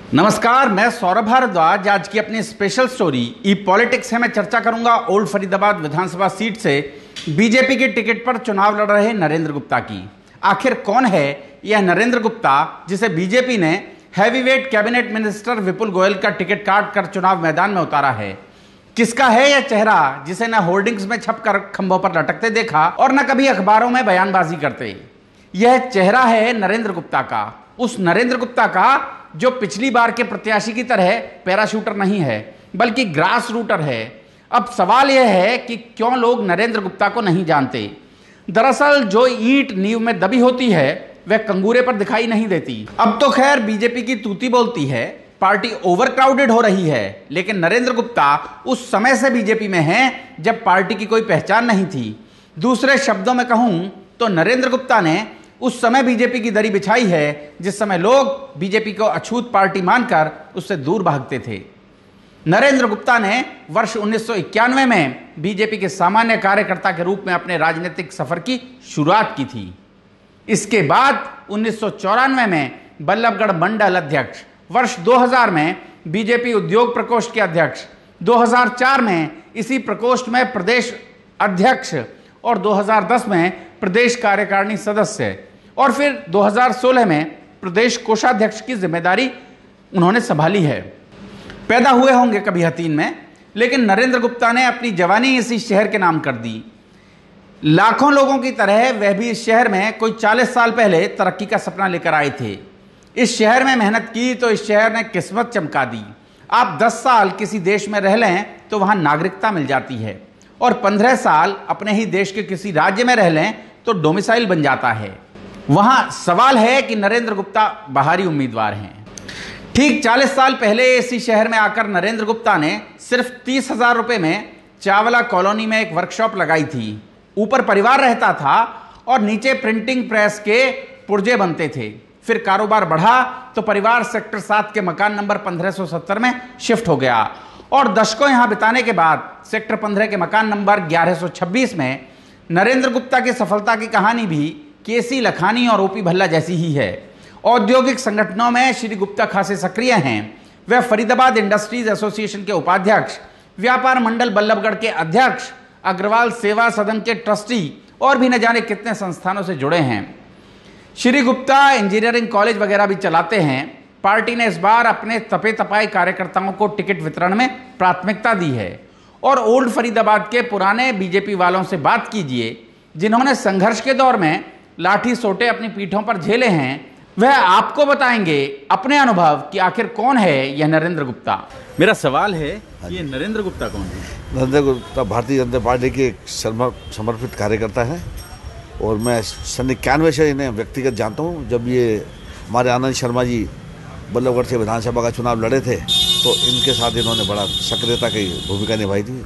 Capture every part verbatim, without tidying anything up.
नमस्कार, मैं सौरभ भारद्वाज। आज की अपनी स्पेशल स्टोरी ई पॉलिटिक्स है मैं चर्चा करूंगा ओल्ड फरीदाबाद विधानसभा सीट से बीजेपी के टिकट पर चुनाव लड़ रहे नरेंद्र गुप्ता की। आखिर कौन है यह नरेंद्र गुप्ता जिसे बीजेपी ने heavyweight cabinet minister Vipul Goyal का टिकट काट कर चुनाव मैदान में उतारा है? किसका है यह चेहरा जिसे न होर्डिंग्स में छपकर खंभों पर लटकते देखा और न कभी अखबारों में बयानबाजी करते? यह चेहरा है नरेंद्र गुप्ता का, उस नरेंद्र गुप्ता का जो पिछली बार के प्रत्याशी की तरह पैराशूटर नहीं है बल्कि ग्रास रूटर है। अब सवाल यह है कि क्यों लोग नरेंद्र गुप्ता को नहीं जानते। दरअसल जो ईंट नींव में दबी होती है वह कंगूरे पर दिखाई नहीं देती। अब तो खैर बीजेपी की तूती बोलती है, पार्टी ओवरक्राउडेड हो रही है, लेकिन नरेंद्र गुप्ता उस समय से बीजेपी में हैं जब पार्टी की कोई पहचान नहीं थी। दूसरे शब्दों में कहूं तो नरेंद्र गुप्ता ने उस समय बीजेपी की दरी बिछाई है जिस समय लोग बीजेपी को अछूत पार्टी मानकर उससे दूर भागते थे। नरेंद्र गुप्ता ने वर्ष उन्नीस सौ इक्यानवे में बीजेपी के सामान्य कार्यकर्ता के रूप में अपने राजनीतिक सफर की शुरुआत की थी। इसके बाद उन्नीस सौ चौरानवे में बल्लभगढ़ मंडल अध्यक्ष, वर्ष दो हज़ार में बीजेपी उद्योग प्रकोष्ठ के अध्यक्ष, दो हज़ार चार में इसी प्रकोष्ठ में प्रदेश अध्यक्ष और दो हज़ार दस में प्रदेश कार्यकारिणी सदस्य और फिर दो हज़ार सोलह में प्रदेश कोषाध्यक्ष की जिम्मेदारी उन्होंने संभाली है। पैदा हुए होंगे कभी हतीन में, लेकिन नरेंद्र गुप्ता ने अपनी जवानी इसी शहर के नाम कर दी। लाखों लोगों की तरह वह भी इस शहर में कोई चालीस साल पहले तरक्की का सपना लेकर आए थे। इस शहर में मेहनत की तो इस शहर ने किस्मत चमका दी। आप दस साल किसी देश में रह लें तो वहां नागरिकता मिल जाती है और पंद्रह साल अपने ही देश के किसी राज्य में रह लें तो डोमिसाइल बन जाता है। वहां सवाल है कि नरेंद्र गुप्ता बाहरी उम्मीदवार हैं। ठीक चालीस साल पहले इसी शहर में आकर नरेंद्र गुप्ता ने सिर्फ तीस हजार रुपए में चावला कॉलोनी में एक वर्कशॉप लगाई थी। ऊपर परिवार रहता था और नीचे प्रिंटिंग प्रेस के पुर्जे बनते थे। फिर कारोबार बढ़ा तो परिवार सेक्टर सात के मकान नंबर पंद्रह सौ सत्तर में शिफ्ट हो गया और दशकों यहां बिताने के बाद सेक्टर पंद्रह के मकान नंबर ग्यारह सौ छब्बीस में नरेंद्र गुप्ता की सफलता की कहानी भी केसी लखानी और ओपी भल्ला जैसी ही है। औद्योगिक संगठनों में श्री गुप्ता खासे सक्रिय हैं। वह फरीदाबाद इंडस्ट्रीज एसोसिएशन के उपाध्यक्ष, व्यापार मंडल बल्लभगढ़ के अध्यक्ष, अग्रवाल सेवा सदन के ट्रस्टी और भी न जाने कितने संस्थानों से जुड़े हैं। श्री गुप्ता इंजीनियरिंग कॉलेज वगैरह भी चलाते हैं। पार्टी ने इस बार अपने तपे तपाए कार्यकर्ताओं को टिकट वितरण में प्राथमिकता दी है और ओल्ड फरीदाबाद के पुराने बीजेपी वालों से बात कीजिए जिन्होंने संघर्ष के दौर में लाठी सोटे अपनी पीठों पर झेले हैं। वह आपको बताएंगे अपने अनुभव कि आखिर कौन है यह नरेंद्र गुप्ता। मेरा सवाल है, ये नरेंद्र गुप्ता कौन है? नरेंद्र गुप्ता भारतीय जनता पार्टी के एक समर्पित कार्यकर्ता है और मैं सन इक्यानवे से इन्हें व्यक्तिगत जानता हूँ। जब ये हमारे आनंद शर्मा जी बल्लभगढ़ से विधानसभा का चुनाव लड़े थे तो इनके साथ इन्होंने बड़ा सक्रियता की भूमिका निभाई थी।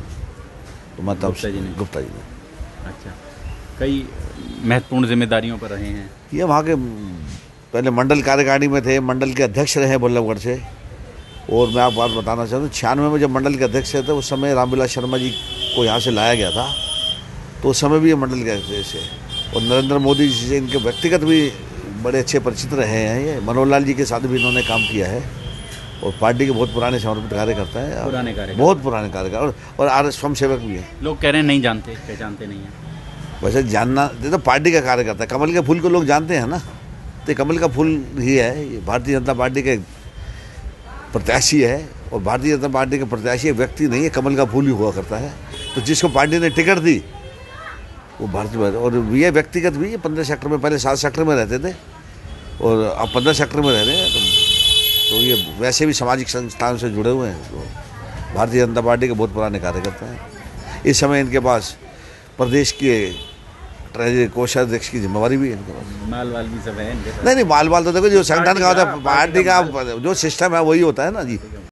तो मतलब गुप्ता जी ने गुप्ता जी ने अच्छा, कई महत्वपूर्ण जिम्मेदारियों पर रहे हैं। ये वहाँ के पहले मंडल कार्यकारिणी में थे, मंडल के अध्यक्ष रहे बल्लभगढ़ से। और मैं आप बात बताना चाहता हूँ, छियानवे में जब मंडल के अध्यक्ष थे उस समय रामविलास शर्मा जी को यहाँ से लाया गया था, तो उस समय भी ये मंडल के अध्यक्ष है। और नरेंद्र मोदी जी से इनके व्यक्तिगत भी बड़े अच्छे परिचित रहे हैं। ये मनोहर लाल जी के साथ भी इन्होंने काम किया है और पार्टी के बहुत पुराने समर्पित कार्यकर्ता है, पुराने कार्य बहुत पुराने कार्यकर्ता और आर स्वयं सेवक भी है। लोग कह रहे हैं नहीं जानते, पहचानते नहीं हैं। वैसे जानना तो पार्टी का कार्यकर्ता है। कमल के फूल को लोग जानते हैं ना, तो कमल का फूल ही है। ये भारतीय जनता पार्टी के प्रत्याशी है और भारतीय जनता पार्टी के प्रत्याशी व्यक्ति नहीं है, कमल का फूल ही हुआ करता है। तो जिसको पार्टी ने टिकट दी वो भारतीय, और ये व्यक्तिगत भी, ये पंद्रह सेक्टर में पहले सात सेक्टर में रहते थे और अब पंद्रह सेक्टर में रह रहे हैं। तो, तो ये वैसे भी सामाजिक संस्थानों से जुड़े हुए हैं। तो भारतीय जनता पार्टी के बहुत पुराने कार्यकर्ता हैं। इस समय इनके पास प्रदेश के ट्रेजरी कोषाध्यक्ष की जिम्मेवारी भी है इनके पास। माल वाल भी सब है इनके पास? नहीं नहीं, माल वाल तो देखो जो संगठन का होता है, पार्टी का जो सिस्टम है वही होता है ना जी।